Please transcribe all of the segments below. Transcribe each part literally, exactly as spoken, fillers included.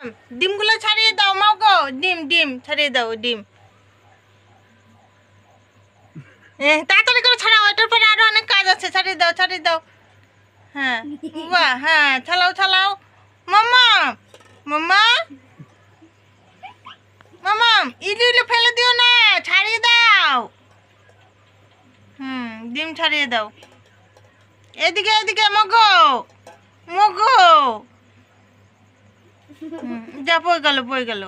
ডিমগুলো ছাড়িয়ে দাও মাও গো, ডিম ডিম ছাড়িয়ে দাও ডিম। তাড়াতাড়ি করে ছাড়াও, এটার পরে আরো অনেক কাজ আছে। ছাড়িয়ে দাও ছাড়িয়ে দাও। হ্যাঁ বাহ, হ্যাঁ ছাড়াও ছাড়াও। মাম্মা মাম্মা মাম্মা ইলু ইলু ফেলে দিও না, ছাড়িয়ে দাও। হুম ডিম ছাড়িয়ে দাও। এদিকে এদিকে মগো মগো। যা পড়ে গেল পড়ে গেল।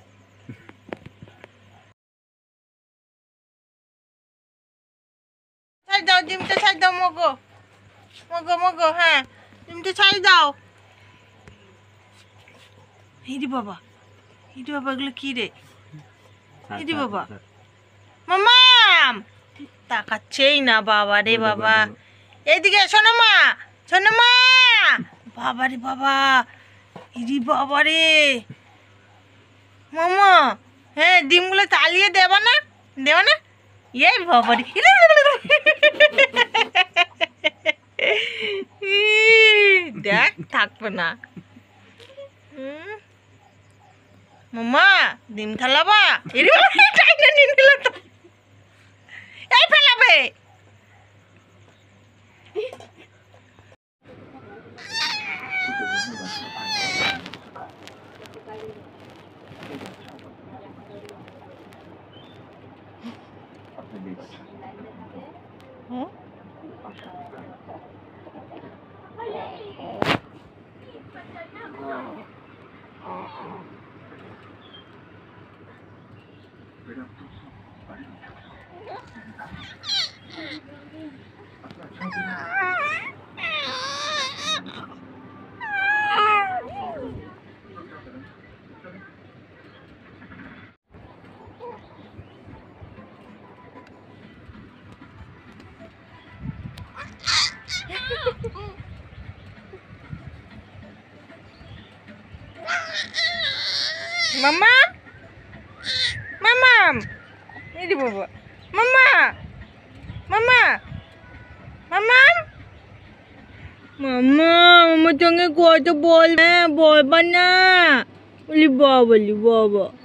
ছাড় দাও ডিমটা, ছাড় দাও মগো মগো মগো। হ্যাঁ ডিমটা ছাড় দাও। হিরি বাবা হিরি বাবা, এগুলো কি রে? হিরি বাবা মাম্মা তাকাচ্ছেই না বাবা রে বাবা। এইদিকে শোনো মা, শোনো মা। বাবা রে বাবা, হিরি বাবা রে মাম্মা। হ্যাঁ ডিমগুলো চালিয়ে দেবা না, দেবা না? এই বাবা রে, দেখ থাকবে না। মাম্মা ডিম খেলাবা? এই ফেলাবে। মাম্মা মাম্মা এই বাবা, মাম্মা মাম্মা মাম্মা মাম্মা আমার সঙ্গে কথা বল, বলবা না? বলি বাবা বলি বাবা।